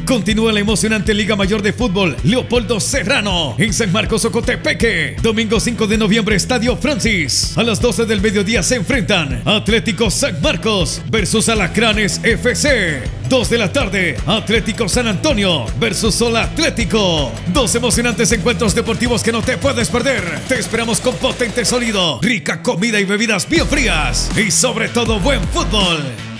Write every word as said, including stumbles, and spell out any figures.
Continúa la emocionante Liga Mayor de Fútbol Leopoldo Serrano en San Marcos, Ocotepeque. Domingo cinco de noviembre, Estadio Francis. A las doce del mediodía se enfrentan Atlético San Marcos versus Alacranes F C. dos de la tarde, Atlético San Antonio versus Sol Atlético. Dos emocionantes encuentros deportivos que no te puedes perder. Te esperamos con potente sonido, rica comida y bebidas bien frías y sobre todo buen fútbol.